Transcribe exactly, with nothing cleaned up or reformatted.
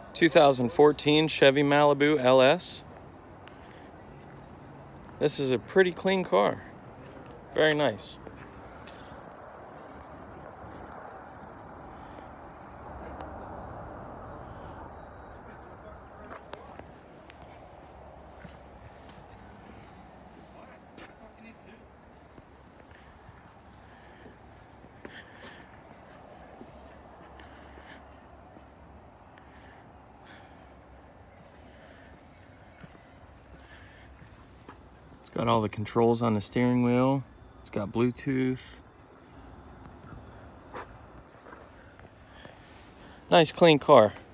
two thousand fourteen Chevy Malibu L S. This is a pretty clean car. Very nice. It's got all the controls on the steering wheel. It's got Bluetooth. Nice clean car.